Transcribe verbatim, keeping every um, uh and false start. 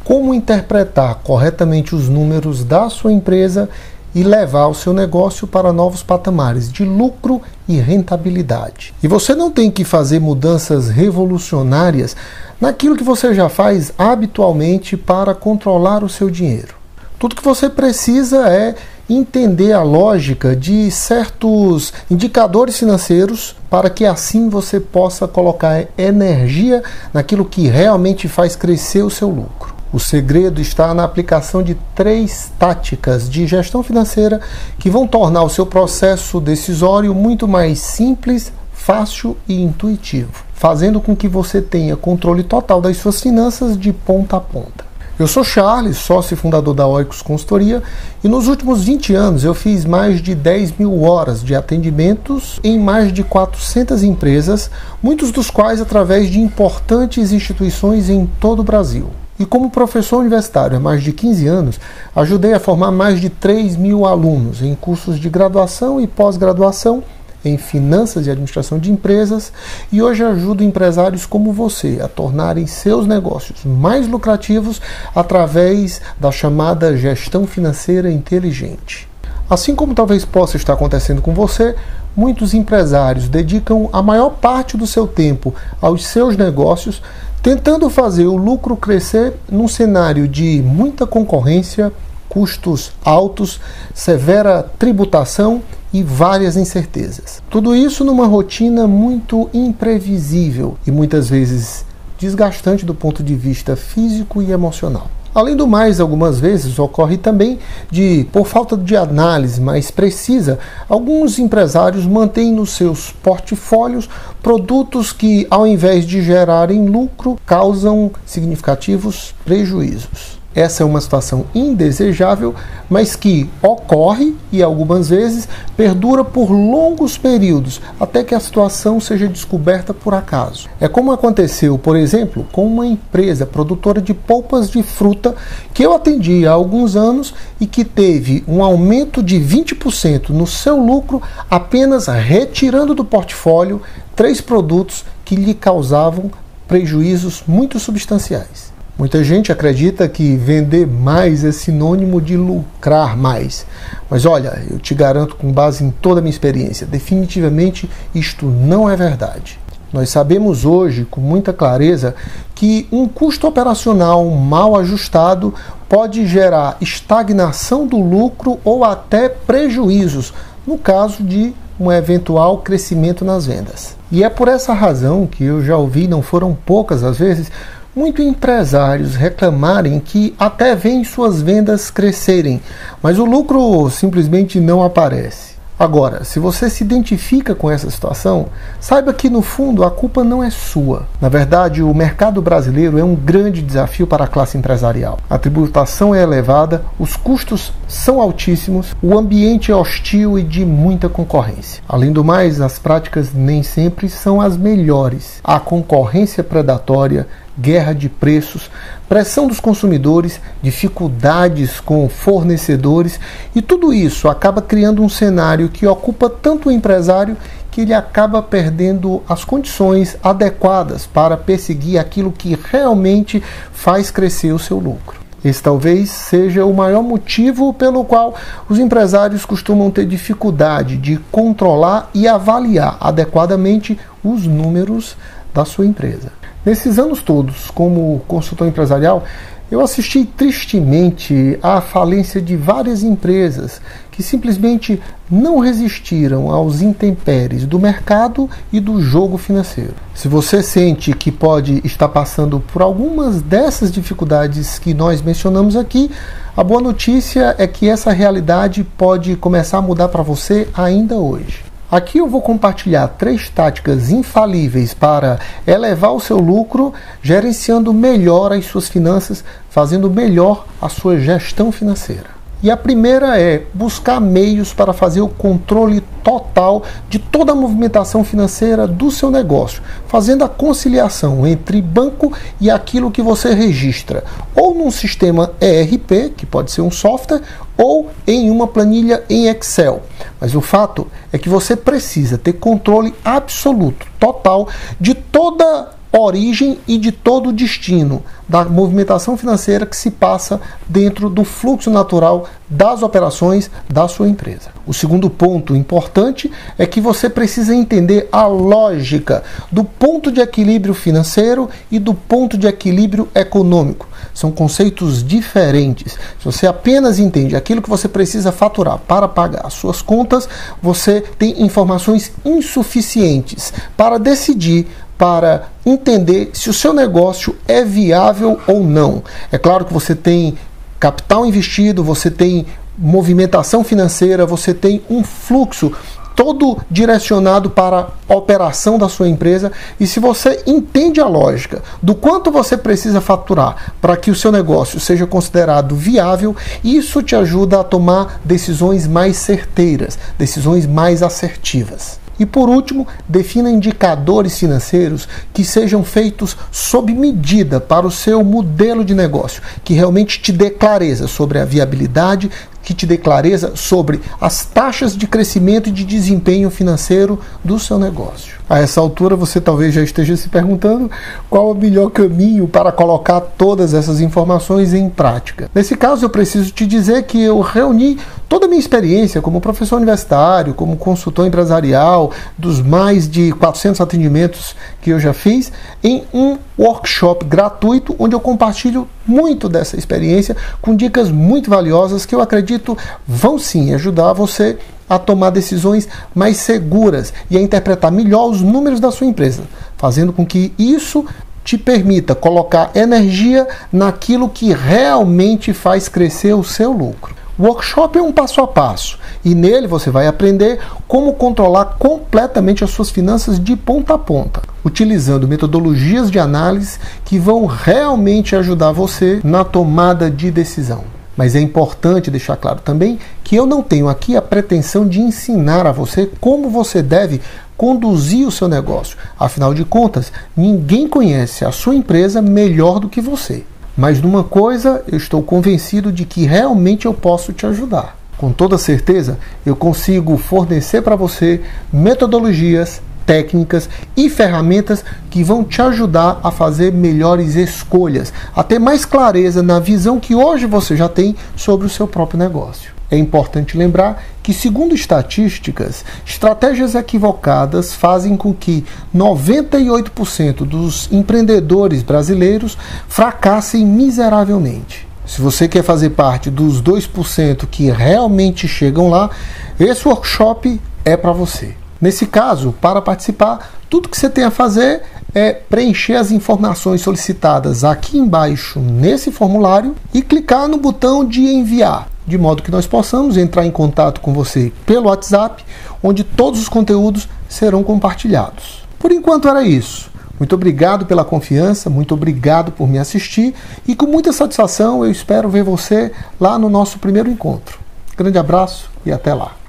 como interpretar corretamente os números da sua empresa e levar o seu negócio para novos patamares de lucro e rentabilidade. E você não tem que fazer mudanças revolucionárias naquilo que você já faz habitualmente para controlar o seu dinheiro. Tudo que você precisa é entender a lógica de certos indicadores financeiros para que assim você possa colocar energia naquilo que realmente faz crescer o seu lucro. O segredo está na aplicação de três táticas de gestão financeira que vão tornar o seu processo decisório muito mais simples, fácil e intuitivo, fazendo com que você tenha controle total das suas finanças de ponta a ponta. Eu sou Charles, sócio e fundador da Oikos Consultoria, e nos últimos vinte anos eu fiz mais de dez mil horas de atendimentos em mais de quatrocentas empresas, muitos dos quais através de importantes instituições em todo o Brasil. E como professor universitário há mais de quinze anos, ajudei a formar mais de três mil alunos em cursos de graduação e pós-graduação em Finanças e Administração de Empresas, e hoje ajudo empresários como você a tornarem seus negócios mais lucrativos através da chamada gestão financeira inteligente. Assim como talvez possa estar acontecendo com você, muitos empresários dedicam a maior parte do seu tempo aos seus negócios, tentando fazer o lucro crescer num cenário de muita concorrência, custos altos, severa tributação e várias incertezas. Tudo isso numa rotina muito imprevisível e muitas vezes desgastante do ponto de vista físico e emocional. Além do mais, algumas vezes ocorre também de, por falta de análise mais precisa, alguns empresários mantêm nos seus portfólios produtos que, ao invés de gerarem lucro, causam significativos prejuízos. Essa é uma situação indesejável, mas que ocorre e algumas vezes perdura por longos períodos, até que a situação seja descoberta por acaso. É como aconteceu, por exemplo, com uma empresa produtora de polpas de fruta que eu atendi há alguns anos e que teve um aumento de vinte por cento no seu lucro apenas retirando do portfólio três produtos que lhe causavam prejuízos muito substanciais. Muita gente acredita que vender mais é sinônimo de lucrar mais. Mas olha, eu te garanto com base em toda a minha experiência, definitivamente isto não é verdade. Nós sabemos hoje com muita clareza que um custo operacional mal ajustado pode gerar estagnação do lucro ou até prejuízos, no caso de um eventual crescimento nas vendas. E é por essa razão que eu já ouvi, não foram poucas as vezes, muitos empresários reclamarem que até veem suas vendas crescerem, mas o lucro simplesmente não aparece. Agora, se você se identifica com essa situação, saiba que no fundo a culpa não é sua. Na verdade, o mercado brasileiro é um grande desafio para a classe empresarial. A tributação é elevada, os custos são altíssimos, o ambiente é hostil e de muita concorrência. Além do mais, as práticas nem sempre são as melhores. Há concorrência predatória, guerra de preços, pressão dos consumidores, dificuldades com fornecedores, e tudo isso acaba criando um cenário que ocupa tanto o empresário que ele acaba perdendo as condições adequadas para perseguir aquilo que realmente faz crescer o seu lucro. Esse talvez seja o maior motivo pelo qual os empresários costumam ter dificuldade de controlar e avaliar adequadamente os números da sua empresa. Nesses anos todos, como consultor empresarial, eu assisti tristemente à falência de várias empresas que simplesmente não resistiram aos intempéries do mercado e do jogo financeiro. Se você sente que pode estar passando por algumas dessas dificuldades que nós mencionamos aqui, a boa notícia é que essa realidade pode começar a mudar para você ainda hoje. Aqui eu vou compartilhar três táticas infalíveis para elevar o seu lucro, gerenciando melhor as suas finanças, fazendo melhor a sua gestão financeira. E a primeira é buscar meios para fazer o controle total de toda a movimentação financeira do seu negócio, fazendo a conciliação entre banco e aquilo que você registra, ou num sistema E R P, que pode ser um software, ou em uma planilha em Excel. Mas o fato é que você precisa ter controle absoluto, total, de toda origem e de todo o destino da movimentação financeira que se passa dentro do fluxo natural das operações da sua empresa. O segundo ponto importante é que você precisa entender a lógica do ponto de equilíbrio financeiro e do ponto de equilíbrio econômico. São conceitos diferentes. Se você apenas entende aquilo que você precisa faturar para pagar as suas contas, você tem informações insuficientes para decidir, para entender se o seu negócio é viável ou não. É claro que você tem capital investido, você tem movimentação financeira, você tem um fluxo todo direcionado para a operação da sua empresa, e se você entende a lógica do quanto você precisa faturar para que o seu negócio seja considerado viável, isso te ajuda a tomar decisões mais certeiras, decisões mais assertivas. E por último, defina indicadores financeiros que sejam feitos sob medida para o seu modelo de negócio, que realmente te dê clareza sobre a viabilidade, que te dê clareza sobre as taxas de crescimento e de desempenho financeiro do seu negócio. A essa altura você talvez já esteja se perguntando qual é o melhor caminho para colocar todas essas informações em prática. Nesse caso, eu preciso te dizer que eu reuni toda a minha experiência como professor universitário, como consultor empresarial, dos mais de quatrocentos atendimentos que eu já fiz, em um workshop gratuito, onde eu compartilho muito dessa experiência com dicas muito valiosas que eu acredito vão sim ajudar você a tomar decisões mais seguras e a interpretar melhor os números da sua empresa, fazendo com que isso te permita colocar energia naquilo que realmente faz crescer o seu lucro. O workshop é um passo a passo e nele você vai aprender como controlar completamente as suas finanças de ponta a ponta, utilizando metodologias de análise que vão realmente ajudar você na tomada de decisão. Mas é importante deixar claro também que eu não tenho aqui a pretensão de ensinar a você como você deve conduzir o seu negócio. Afinal de contas, ninguém conhece a sua empresa melhor do que você. Mas numa coisa eu estou convencido de que realmente eu posso te ajudar. Com toda certeza, eu consigo fornecer para você metodologias, técnicas e ferramentas que vão te ajudar a fazer melhores escolhas, a ter mais clareza na visão que hoje você já tem sobre o seu próprio negócio. É importante lembrar que, segundo estatísticas, estratégias equivocadas fazem com que noventa e oito por cento dos empreendedores brasileiros fracassem miseravelmente. Se você quer fazer parte dos dois por cento que realmente chegam lá, esse workshop é para você. Nesse caso, para participar, tudo que você tem a fazer é preencher as informações solicitadas aqui embaixo nesse formulário e clicar no botão de enviar, de modo que nós possamos entrar em contato com você pelo WhatsApp, onde todos os conteúdos serão compartilhados. Por enquanto era isso. Muito obrigado pela confiança, muito obrigado por me assistir e com muita satisfação eu espero ver você lá no nosso primeiro encontro. Grande abraço e até lá.